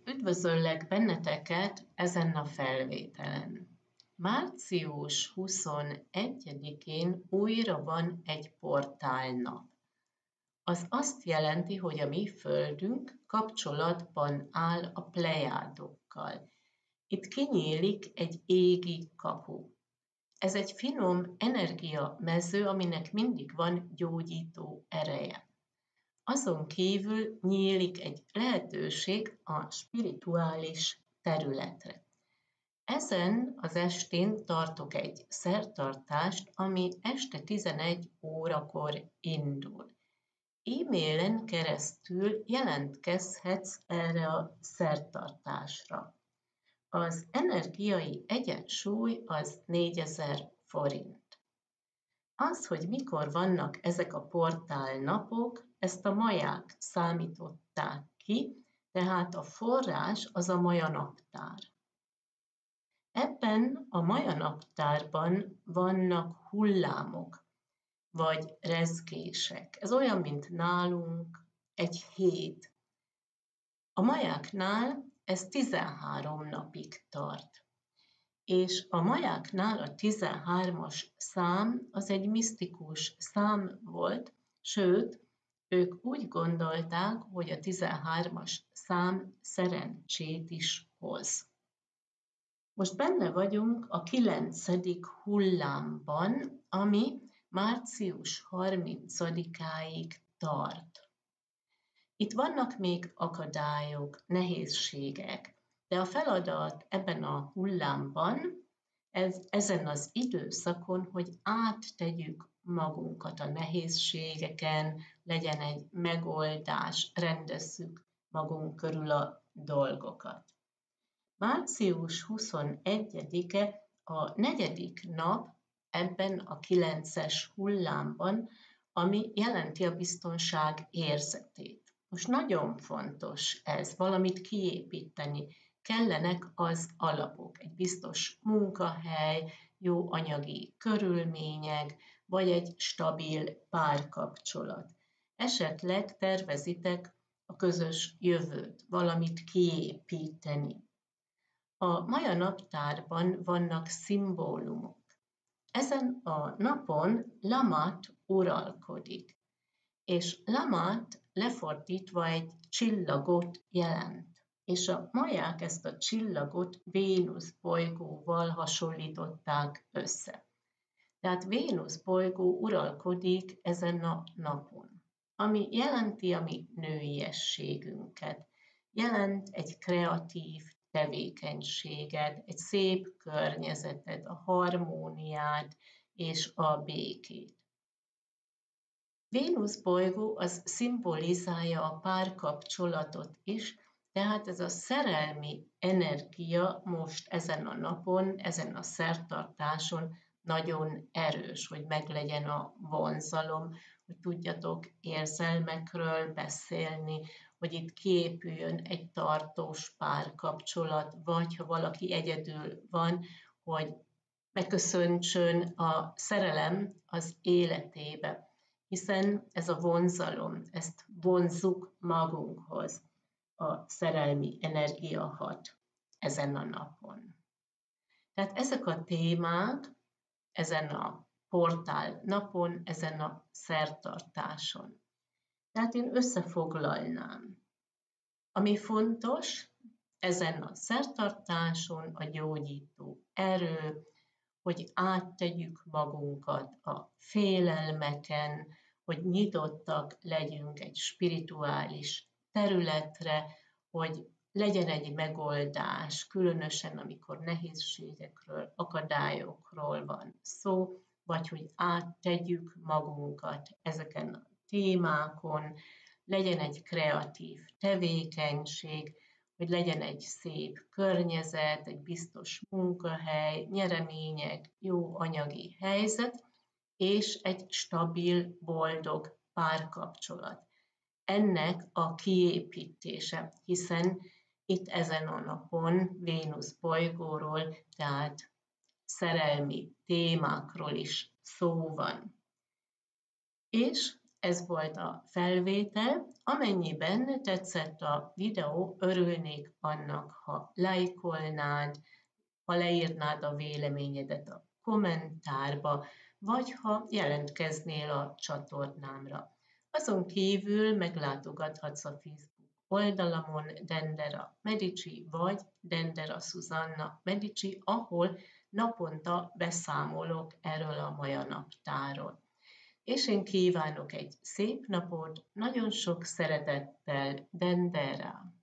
Üdvözöllek benneteket ezen a felvételen. Március 21-én újra van egy portálnap. Az azt jelenti, hogy a mi Földünk kapcsolatban áll a plejádokkal. Itt kinyílik egy égi kapu. Ez egy finom energiamező, aminek mindig van gyógyító ereje. Azon kívül nyílik egy lehetőség a spirituális területre. Ezen az estén tartok egy szertartást, ami este 11 órakor indul. E-mailen keresztül jelentkezhetsz erre a szertartásra. Az energiai egyensúly az 4000 forint. Az, hogy mikor vannak ezek a portálnapok, ezt a maják számították ki, tehát a forrás az a maja naptár. Ebben a maja naptárban vannak hullámok, vagy rezgések. Ez olyan, mint nálunk egy hét. A majáknál ez 13 napig tart. És a majáknál a 13-as szám az egy misztikus szám volt, sőt, ők úgy gondolták, hogy a 13-as szám szerencsét is hoz. Most benne vagyunk a 9. hullámban, ami március 30-áig tart. Itt vannak még akadályok, nehézségek, de a feladat ebben a hullámban, ezen az időszakon, hogy áttegyük magunkat a nehézségeken, legyen egy megoldás, rendezzük magunk körül a dolgokat. Március 21-e a 4. nap ebben a 9-es hullámban, ami jelenti a biztonság érzetét. Most nagyon fontos ez, valamit kiépíteni. Kellenek az alapok, egy biztos munkahely, jó anyagi körülmények, vagy egy stabil párkapcsolat. Esetleg tervezitek a közös jövőt, valamit kiépíteni. A maja naptárban vannak szimbólumok. Ezen a napon Lamat uralkodik, és Lamat lefordítva egy csillagot jelent. És a maják ezt a csillagot Vénusz bolygóval hasonlították össze. Tehát Vénusz bolygó uralkodik ezen a napon, ami jelenti a mi nőiességünket, jelent egy kreatív tevékenységet, egy szép környezetet, a harmóniát és a békét. Vénusz bolygó az szimbolizálja a párkapcsolatot is, tehát ez a szerelmi energia most ezen a napon, ezen a szertartáson nagyon erős, hogy meglegyen a vonzalom, hogy tudjatok érzelmekről beszélni, hogy itt kiépüljön egy tartós párkapcsolat, vagy ha valaki egyedül van, hogy megköszöntsön a szerelem az életébe, hiszen ez a vonzalom, ezt vonzzuk magunkhoz. A szerelmi energia hat ezen a napon. Tehát ezek a témák ezen a portál napon, ezen a szertartáson. Tehát én összefoglalnám. Ami fontos ezen a szertartáson, a gyógyító erő, hogy áttegyük magunkat a félelmeken, hogy nyitottak legyünk egy spirituális területre, hogy legyen egy megoldás, különösen amikor nehézségekről, akadályokról van szó, vagy hogy áttegyük magunkat ezeken a témákon, legyen egy kreatív tevékenység, hogy legyen egy szép környezet, egy biztos munkahely, nyeremények, jó anyagi helyzet, és egy stabil, boldog párkapcsolat. Ennek a kiépítése, hiszen itt ezen a napon Vénusz bolygóról, tehát szerelmi témákról is szó van. És ez volt a felvétel. Amennyiben tetszett a videó, örülnék annak, ha lájkolnád, ha leírnád a véleményedet a kommentárba, vagy ha jelentkeznél a csatornámra. Azon kívül meglátogathatsz a Facebook oldalamon Dendera Medici vagy Dendera Susanna Medici, ahol naponta beszámolok erről a maja naptárról. És én kívánok egy szép napot, nagyon sok szeretettel, Dendera!